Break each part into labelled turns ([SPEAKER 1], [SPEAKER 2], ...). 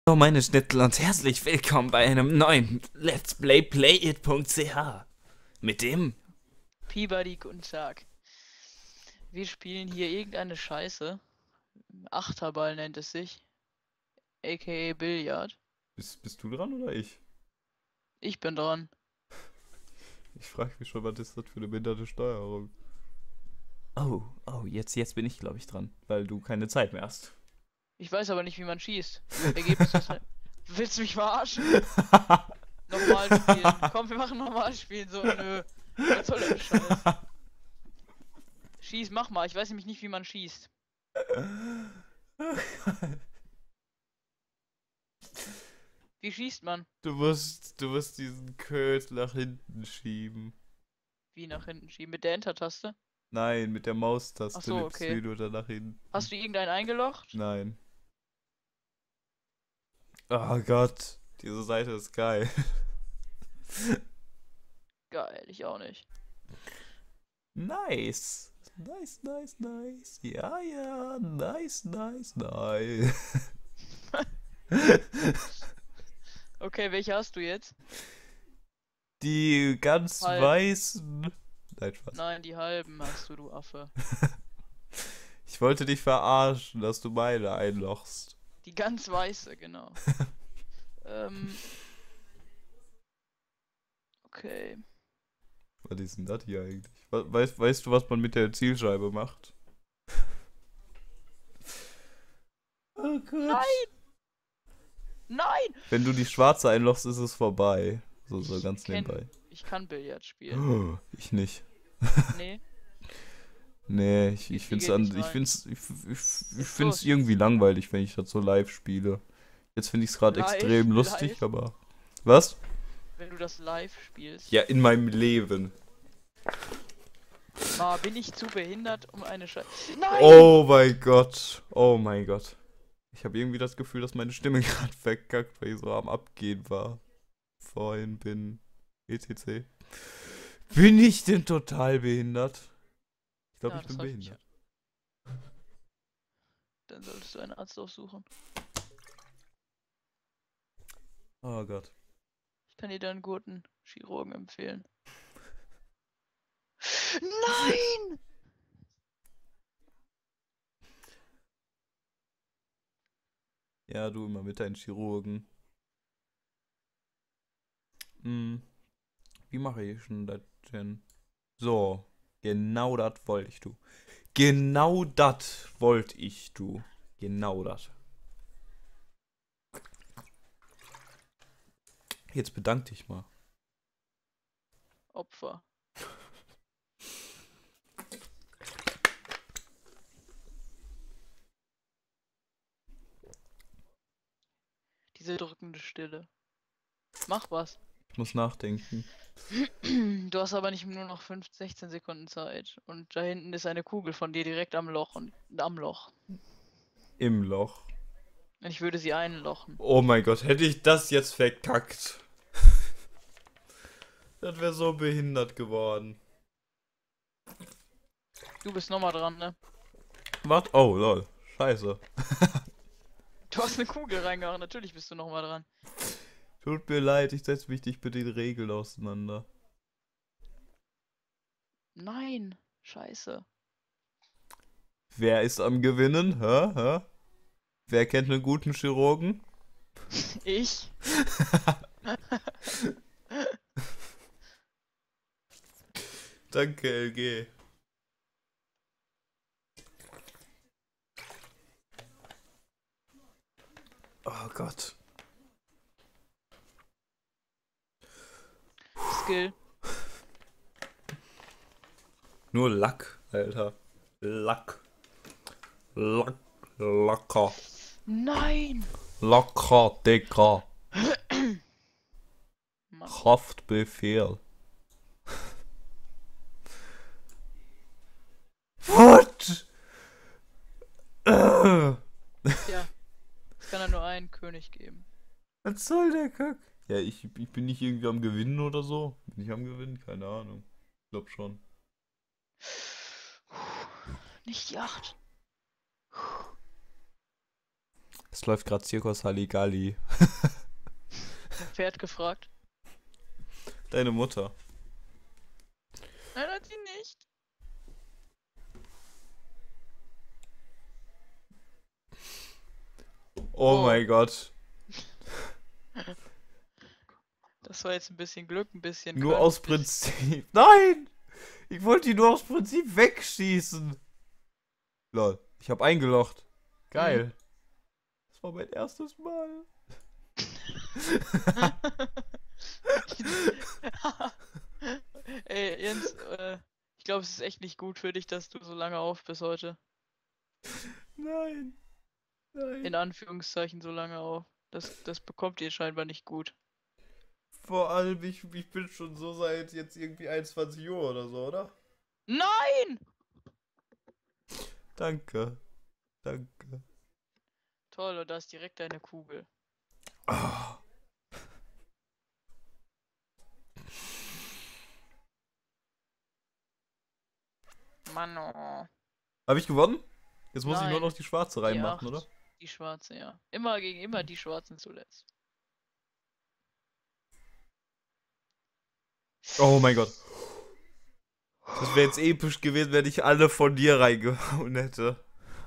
[SPEAKER 1] Hallo meine Schnitzel und herzlich willkommen bei einem neuen Let's Play Playit.ch mit dem...
[SPEAKER 2] Peabody, guten Tag. Wir spielen hier irgendeine Scheiße. Achterball nennt es sich. AKA Billard.
[SPEAKER 1] Bist du dran oder ich?
[SPEAKER 2] Ich bin dran.
[SPEAKER 1] Ich frage mich schon, was ist das für eine behinderte Steuerung? Oh, jetzt bin ich glaube ich dran, weil du keine Zeit mehr hast.
[SPEAKER 2] Ich weiß aber nicht, wie man schießt. Ergebnis ist halt. Willst du mich verarschen? Nochmal spielen. Komm, wir machen nochmal spielen. So, nö. Was soll der Scheiß? Schieß, mach mal. Ich weiß nämlich nicht, wie man schießt. Wie schießt man?
[SPEAKER 1] Du musst diesen Köt nach hinten schieben.
[SPEAKER 2] Wie nach hinten schieben? Mit der Enter-Taste?
[SPEAKER 1] Nein, mit der
[SPEAKER 2] Ach
[SPEAKER 1] Maustaste
[SPEAKER 2] so,
[SPEAKER 1] nimmst
[SPEAKER 2] okay.
[SPEAKER 1] du da nach hinten.
[SPEAKER 2] Hast du irgendeinen eingelocht?
[SPEAKER 1] Nein. Oh Gott, diese Seite ist geil.
[SPEAKER 2] Geil, ich auch nicht.
[SPEAKER 1] Nice. Nice. Ja, nice.
[SPEAKER 2] Okay, welche hast du jetzt?
[SPEAKER 1] Die ganz
[SPEAKER 2] Halb.
[SPEAKER 1] weißen. Nein, Spaß.
[SPEAKER 2] Nein, die halben hast du, du Affe.
[SPEAKER 1] Ich wollte dich verarschen, dass du meine einlochst.
[SPEAKER 2] Die ganz weiße, genau. Ähm, okay.
[SPEAKER 1] Was ist denn das hier eigentlich? Weißt du, was man mit der Zielscheibe macht? Oh Gott.
[SPEAKER 2] Nein! Nein!
[SPEAKER 1] Wenn du die schwarze einlochst, ist es vorbei. So ganz nebenbei.
[SPEAKER 2] Ich kann Billard spielen.
[SPEAKER 1] Oh, ich nicht.
[SPEAKER 2] Nee,
[SPEAKER 1] Nee, ich
[SPEAKER 2] die
[SPEAKER 1] find's
[SPEAKER 2] geht nicht
[SPEAKER 1] ich
[SPEAKER 2] rein.
[SPEAKER 1] find's, ich
[SPEAKER 2] Jetzt
[SPEAKER 1] find's
[SPEAKER 2] los.
[SPEAKER 1] irgendwie langweilig, wenn ich das so live spiele. Jetzt finde ich's gerade
[SPEAKER 2] Live,
[SPEAKER 1] extrem lustig,
[SPEAKER 2] live.
[SPEAKER 1] aber. Was?
[SPEAKER 2] Wenn du das live spielst.
[SPEAKER 1] Ja, in meinem Leben.
[SPEAKER 2] Ma, bin ich zu behindert, um eine Scheiße. Nein!
[SPEAKER 1] Oh mein Gott. Oh mein Gott. Ich habe irgendwie das Gefühl, dass meine Stimme gerade verkackt, weil ich so am Abgehen war. Vorhin bin. etc. Bin ich denn total behindert? Ich glaube,
[SPEAKER 2] Ja,
[SPEAKER 1] ich bin
[SPEAKER 2] das habe ich ja.
[SPEAKER 1] behindert.
[SPEAKER 2] Dann solltest du einen Arzt aufsuchen.
[SPEAKER 1] Oh Gott.
[SPEAKER 2] Ich kann dir da einen guten Chirurgen empfehlen. Nein!
[SPEAKER 1] Ja, du immer mit deinen Chirurgen. Hm, wie mache ich denn das denn? So, genau das wollte ich du. Genau das wollte ich du. Genau das. Jetzt bedank dich mal.
[SPEAKER 2] Opfer. Diese drückende Stille. Mach was.
[SPEAKER 1] Ich muss nachdenken.
[SPEAKER 2] Du hast aber nicht nur noch 16 Sekunden Zeit. Und da hinten ist eine Kugel von dir direkt am Loch und am Loch.
[SPEAKER 1] Im Loch.
[SPEAKER 2] Und ich würde sie einlochen.
[SPEAKER 1] Oh mein Gott, hätte ich das jetzt verkackt. Das wäre so behindert geworden.
[SPEAKER 2] Du bist nochmal dran, ne?
[SPEAKER 1] Was? Oh, lol. Scheiße.
[SPEAKER 2] Du hast eine Kugel reingehauen, natürlich bist du nochmal dran.
[SPEAKER 1] Tut mir leid, ich setze mich nicht mit den Regeln auseinander.
[SPEAKER 2] Nein, scheiße.
[SPEAKER 1] Wer ist am Gewinnen? Hä? Wer kennt einen guten Chirurgen?
[SPEAKER 2] Ich?
[SPEAKER 1] Danke, LG. Oh Gott.
[SPEAKER 2] Skill.
[SPEAKER 1] Nur Lack, Alter. Lack. Locker.
[SPEAKER 2] Nein!
[SPEAKER 1] Locker, Dicker.
[SPEAKER 2] Mann.
[SPEAKER 1] Haftbefehl. What?
[SPEAKER 2] Tja, es kann ja nur einen König geben.
[SPEAKER 1] Was soll der Kack? Ja, ich bin nicht irgendwie am Gewinnen oder so. Bin ich am Gewinnen? Keine Ahnung. Ich glaub schon.
[SPEAKER 2] Nicht die 8.
[SPEAKER 1] Es läuft gerade Zirkus Halligalli.
[SPEAKER 2] Pferd gefragt.
[SPEAKER 1] Deine Mutter.
[SPEAKER 2] Nein, hat sie nicht.
[SPEAKER 1] Oh mein Gott.
[SPEAKER 2] Das war jetzt ein bisschen Glück, ein bisschen
[SPEAKER 1] Nur
[SPEAKER 2] Können,
[SPEAKER 1] aus
[SPEAKER 2] ein bisschen-
[SPEAKER 1] Prinzip. Nein! Ich wollte die nur aus Prinzip wegschießen. Lol. Ich habe eingelocht. Geil. Das war mein erstes Mal.
[SPEAKER 2] Ey, Jens, ich glaube, es ist echt nicht gut für dich, dass du so lange auf bist heute.
[SPEAKER 1] Nein.
[SPEAKER 2] In
[SPEAKER 1] Nein.
[SPEAKER 2] Anführungszeichen so lange auf. Das bekommt ihr scheinbar nicht gut.
[SPEAKER 1] Vor allem, ich bin schon so seit jetzt irgendwie 21 Uhr oder so, oder?
[SPEAKER 2] Nein!
[SPEAKER 1] Danke. Danke.
[SPEAKER 2] Toll, und da ist direkt deine Kugel.
[SPEAKER 1] Ah.
[SPEAKER 2] Mann, oh.
[SPEAKER 1] Habe ich gewonnen? Jetzt muss ich nur
[SPEAKER 2] Nein.
[SPEAKER 1] noch die schwarze
[SPEAKER 2] Die
[SPEAKER 1] reinmachen,
[SPEAKER 2] 8.
[SPEAKER 1] oder?
[SPEAKER 2] Die schwarze, ja. Immer gegen immer die Schwarzen zuletzt.
[SPEAKER 1] Oh mein Gott. Das wäre jetzt episch gewesen, wenn ich alle von dir reingehauen hätte.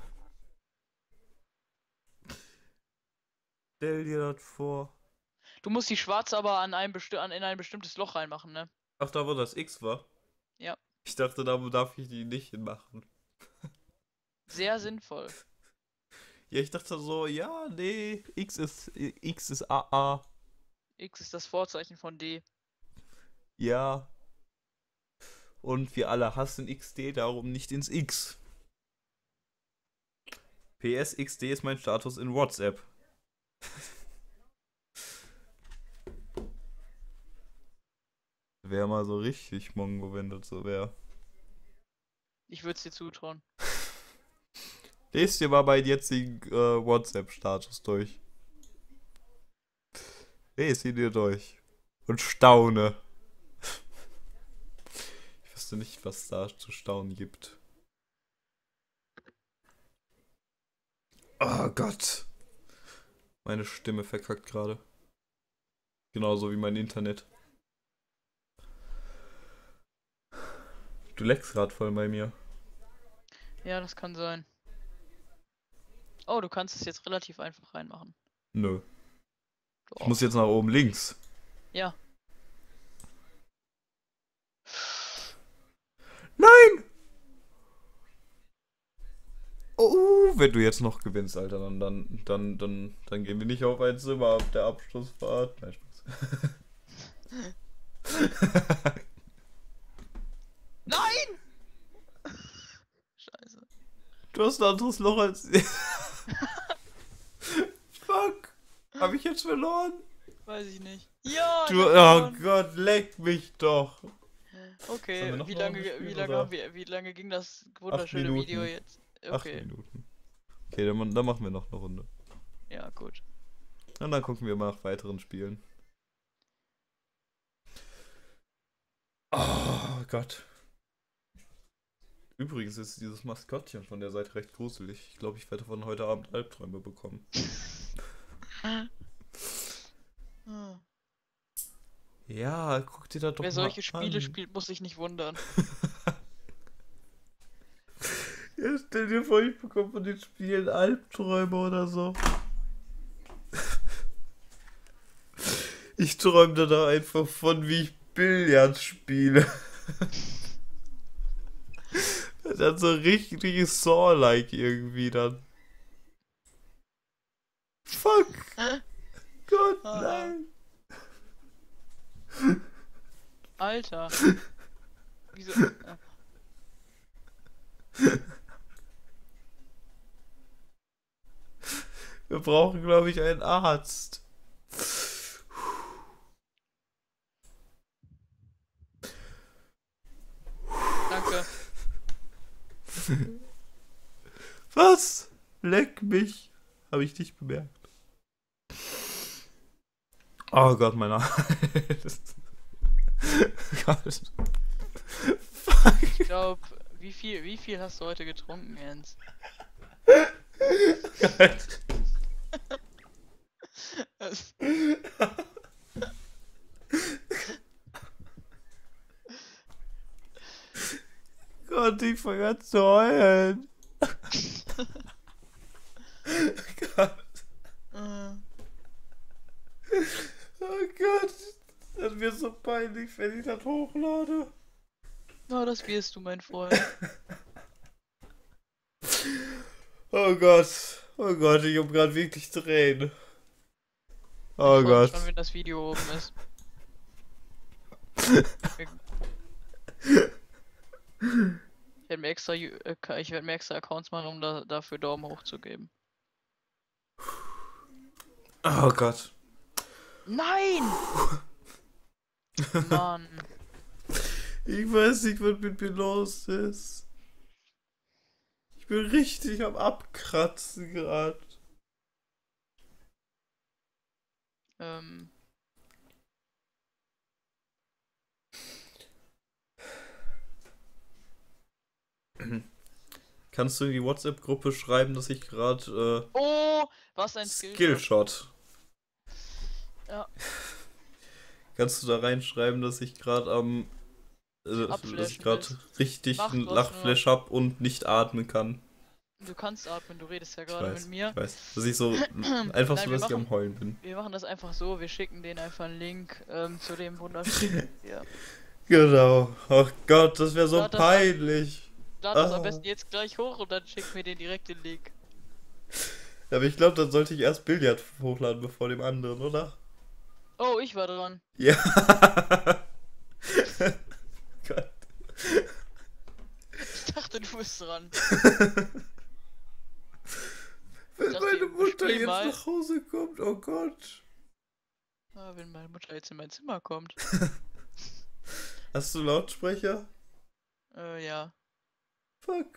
[SPEAKER 1] Stell dir das vor.
[SPEAKER 2] Du musst die schwarze aber in ein bestimmtes Loch reinmachen, ne?
[SPEAKER 1] Ach, da wo das X war?
[SPEAKER 2] Ja.
[SPEAKER 1] Ich dachte, da darf ich die nicht hinmachen.
[SPEAKER 2] Sehr sinnvoll.
[SPEAKER 1] Ja, ich dachte so, ja, nee, X ist AA.
[SPEAKER 2] X ist das Vorzeichen von D.
[SPEAKER 1] Ja. Und wir alle hassen XD, darum nicht ins X. PS, XD ist mein Status in WhatsApp. Wäre mal so richtig Mongo, wenn das so wäre.
[SPEAKER 2] Ich würde es dir zutrauen.
[SPEAKER 1] Lest dir mal meinen jetzigen WhatsApp-Status durch. Lest ihn dir durch. Und staune. Ich wüsste nicht, was da zu staunen gibt. Oh Gott. Meine Stimme verkackt gerade. Genauso wie mein Internet. Du leckst gerade voll bei mir.
[SPEAKER 2] Ja, das kann sein. Oh, du kannst es jetzt relativ einfach reinmachen.
[SPEAKER 1] Nö.
[SPEAKER 2] Doch.
[SPEAKER 1] Ich muss jetzt nach oben links.
[SPEAKER 2] Ja.
[SPEAKER 1] Nein! Oh, wenn du jetzt noch gewinnst, Alter, dann gehen wir nicht auf ein Zimmer ab der Abschlussfahrt. Nein, Spaß.
[SPEAKER 2] Nein! Scheiße.
[SPEAKER 1] Du hast ein anderes Loch als. Fuck! Hab ich jetzt verloren?
[SPEAKER 2] Weiß ich nicht. Ja!
[SPEAKER 1] Du,
[SPEAKER 2] ich hab
[SPEAKER 1] oh
[SPEAKER 2] gewonnen.
[SPEAKER 1] Gott, leck mich doch. Sollen
[SPEAKER 2] Okay,
[SPEAKER 1] wir noch
[SPEAKER 2] wie
[SPEAKER 1] eine
[SPEAKER 2] lange,
[SPEAKER 1] Runde spielen,
[SPEAKER 2] wie lange
[SPEAKER 1] oder?
[SPEAKER 2] haben wir, wie lange ging das wunderschöne
[SPEAKER 1] Minuten.
[SPEAKER 2] Video jetzt?
[SPEAKER 1] 8
[SPEAKER 2] Okay,
[SPEAKER 1] Minuten. Okay, dann machen wir noch eine Runde.
[SPEAKER 2] ja gut.
[SPEAKER 1] Und dann gucken wir mal nach weiteren Spielen. Oh Gott. Übrigens ist dieses Maskottchen von der Seite recht gruselig. Ich glaube, ich werde von heute Abend Albträume bekommen.
[SPEAKER 2] Hm.
[SPEAKER 1] Ja, guck dir das doch
[SPEAKER 2] Wer
[SPEAKER 1] mal
[SPEAKER 2] solche Spiele
[SPEAKER 1] an.
[SPEAKER 2] spielt, muss sich nicht wundern.
[SPEAKER 1] Ja, stell dir vor, ich bekomme von den Spielen Albträume oder so. Ich träume da einfach von, wie ich Billard spiele. Das hat so richtig Saw-like irgendwie dann. Fuck! Gott,
[SPEAKER 2] Ah.
[SPEAKER 1] nein!
[SPEAKER 2] Alter. Wieso?
[SPEAKER 1] Wir brauchen, glaube ich, einen Arzt.
[SPEAKER 2] Danke.
[SPEAKER 1] Was? Leck mich. Habe ich nicht bemerkt. Oh Gott, mein Hals. Gott. Fuck.
[SPEAKER 2] Ich glaube, wie viel hast du heute getrunken, Jens?
[SPEAKER 1] Gott. Gott, ich fange an zu heulen. Gott. Oh Gott. Das wird so peinlich, wenn ich das hochlade.
[SPEAKER 2] Na, das wirst du, mein Freund.
[SPEAKER 1] Oh Gott. Oh Gott, ich hab gerade wirklich Tränen. Oh
[SPEAKER 2] Ich freu mich
[SPEAKER 1] Gott.
[SPEAKER 2] schon, wenn das Video oben ist. Ich werde mir extra Accounts machen, um dafür Daumen hoch zu geben.
[SPEAKER 1] Oh Gott.
[SPEAKER 2] Nein! Mann.
[SPEAKER 1] Ich weiß nicht, was mit mir los ist. Ich bin richtig am Abkratzen gerade. Kannst du in die WhatsApp-Gruppe schreiben, dass ich gerade
[SPEAKER 2] Oh, was ein
[SPEAKER 1] Skillshot.
[SPEAKER 2] Ja.
[SPEAKER 1] Kannst du da reinschreiben, dass ich gerade dass ich gerade richtig
[SPEAKER 2] Mach
[SPEAKER 1] einen
[SPEAKER 2] was
[SPEAKER 1] Lachflash hab und nicht atmen kann.
[SPEAKER 2] Du kannst atmen, du redest ja
[SPEAKER 1] Ich
[SPEAKER 2] gerade
[SPEAKER 1] weiß,
[SPEAKER 2] mit mir.
[SPEAKER 1] ich weiß. Dass ich so einfach
[SPEAKER 2] Nein,
[SPEAKER 1] so, dass ich am Heulen bin.
[SPEAKER 2] Wir machen das einfach so, wir schicken denen einfach einen Link zu dem wunderschönen. Ja.
[SPEAKER 1] Genau. Ach Gott, das wäre so
[SPEAKER 2] Lad das
[SPEAKER 1] peinlich.
[SPEAKER 2] Lad das am besten jetzt gleich hoch und dann schicken wir den direkt den Link.
[SPEAKER 1] Aber ich glaube, dann sollte ich erst Billard hochladen bevor dem anderen, oder?
[SPEAKER 2] Oh, ich war dran.
[SPEAKER 1] Ja. Gott.
[SPEAKER 2] Ich dachte, du bist dran.
[SPEAKER 1] Wenn
[SPEAKER 2] dachte,
[SPEAKER 1] meine Mutter
[SPEAKER 2] spiel
[SPEAKER 1] jetzt
[SPEAKER 2] mal.
[SPEAKER 1] nach Hause kommt, oh Gott.
[SPEAKER 2] Wenn meine Mutter jetzt in mein Zimmer kommt.
[SPEAKER 1] Hast du Lautsprecher?
[SPEAKER 2] Ja.
[SPEAKER 1] Fuck.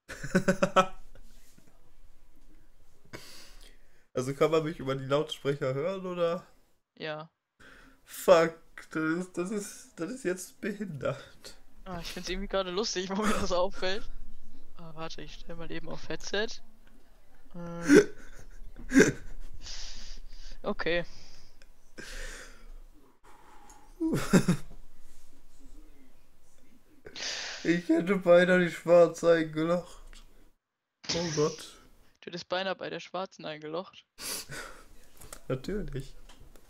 [SPEAKER 1] Also kann man mich über die Lautsprecher hören, oder?
[SPEAKER 2] Ja.
[SPEAKER 1] Fuck, das ist jetzt behindert.
[SPEAKER 2] Ah, ich find's irgendwie gerade lustig, wo mir das auffällt. Ah, warte, ich stell mal eben auf Headset. Okay.
[SPEAKER 1] Ich hätte beinahe die Schwarze eingelocht. Oh Gott.
[SPEAKER 2] Du hättest beinahe bei der Schwarzen eingelocht.
[SPEAKER 1] Natürlich.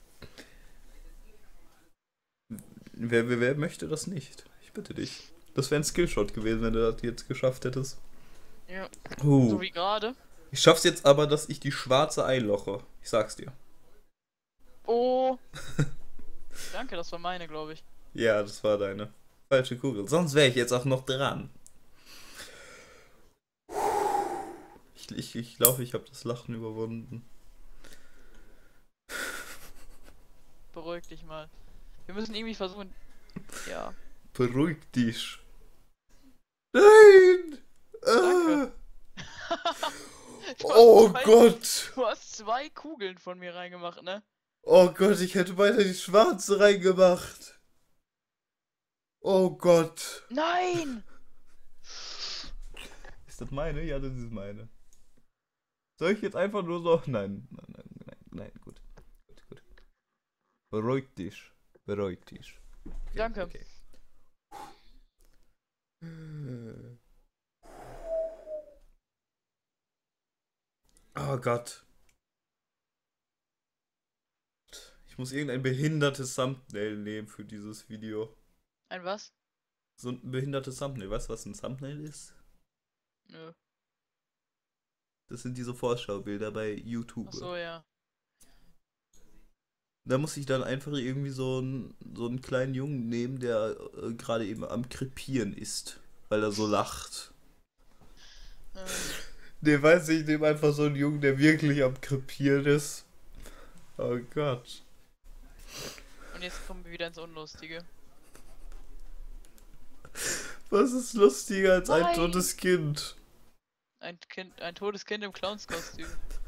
[SPEAKER 1] Wer möchte das nicht? Ich bitte dich. Das wäre ein Skillshot gewesen, wenn du das jetzt geschafft hättest.
[SPEAKER 2] Ja. So wie gerade.
[SPEAKER 1] Ich schaff's jetzt aber, dass ich die Schwarze einloche. Ich sag's dir.
[SPEAKER 2] Oh. Danke, das war meine, glaube ich.
[SPEAKER 1] Ja, das war deine falsche Kugel. Sonst wäre ich jetzt auch noch dran. Ich glaube, ich habe das Lachen überwunden.
[SPEAKER 2] Beruhig dich mal. Wir müssen irgendwie versuchen. Ja.
[SPEAKER 1] Beruhig dich. Nein!
[SPEAKER 2] Danke.
[SPEAKER 1] Oh Gott!
[SPEAKER 2] Du hast 2 Kugeln von mir reingemacht, ne?
[SPEAKER 1] Oh Gott, ich hätte beinahe die Schwarze reingemacht. Oh Gott.
[SPEAKER 2] Nein!
[SPEAKER 1] Ist das meine? Ja, das ist meine. Soll ich jetzt einfach nur so... Nein, gut. Gut. Beruhig dich. Okay,
[SPEAKER 2] Danke.
[SPEAKER 1] Okay. Oh Gott. Ich muss irgendein behindertes Thumbnail nehmen für dieses Video.
[SPEAKER 2] Ein was?
[SPEAKER 1] So ein behindertes Thumbnail. Weißt du, was ein Thumbnail ist?
[SPEAKER 2] Nö.
[SPEAKER 1] Das sind diese Vorschaubilder bei YouTube.
[SPEAKER 2] Ach so, ja.
[SPEAKER 1] Da muss ich dann einfach irgendwie so einen kleinen Jungen nehmen, der gerade eben am Krepieren ist, weil er so lacht. Ne, weiß ich, nehme einfach so einen Jungen, der wirklich am Krepieren ist. Oh Gott.
[SPEAKER 2] Und jetzt kommen wir wieder ins Unlustige.
[SPEAKER 1] Was ist lustiger als ein
[SPEAKER 2] Nein.
[SPEAKER 1] totes Kind?
[SPEAKER 2] Ein totes Kind im Clownskostüm.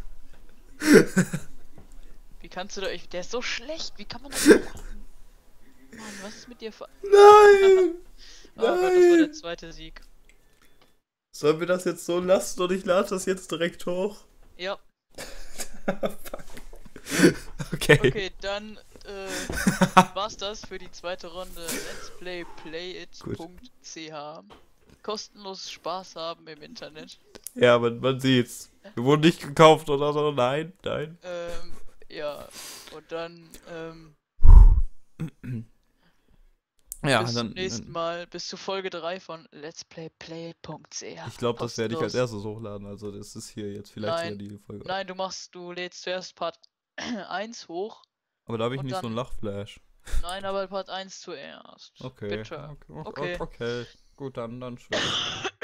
[SPEAKER 2] Wie kannst du da... Der ist so schlecht, wie kann man das machen? Mann, was ist mit dir...
[SPEAKER 1] Nein!
[SPEAKER 2] Oh Gott, das war der zweite Sieg.
[SPEAKER 1] Sollen wir das jetzt so lassen und ich lade das jetzt direkt hoch?
[SPEAKER 2] Ja.
[SPEAKER 1] Fuck. Okay.
[SPEAKER 2] Okay, dann war's das für die zweite Runde. Let's Play playit.ch. Kostenlos Spaß haben im Internet.
[SPEAKER 1] Ja, man sieht's. Wir wurden nicht gekauft oder so. Nein, nein.
[SPEAKER 2] Ja, und dann
[SPEAKER 1] Ja,
[SPEAKER 2] bis zum
[SPEAKER 1] dann.
[SPEAKER 2] nächsten Mal, bis zur Folge 3 von Let's Play playit.ch.
[SPEAKER 1] Ich glaube, das werde ich als
[SPEAKER 2] Kostenlos.
[SPEAKER 1] erstes hochladen. Also, das ist hier jetzt vielleicht sogar
[SPEAKER 2] Nein,
[SPEAKER 1] die Folge.
[SPEAKER 2] nein, du lädst zuerst Part 1 hoch.
[SPEAKER 1] Aber da habe ich
[SPEAKER 2] und
[SPEAKER 1] nicht so einen
[SPEAKER 2] dann-
[SPEAKER 1] Lachflash.
[SPEAKER 2] Nein, aber Part 1 zuerst.
[SPEAKER 1] Okay.
[SPEAKER 2] Bitte.
[SPEAKER 1] Okay.
[SPEAKER 2] Okay.
[SPEAKER 1] Okay. Gut, dann schön.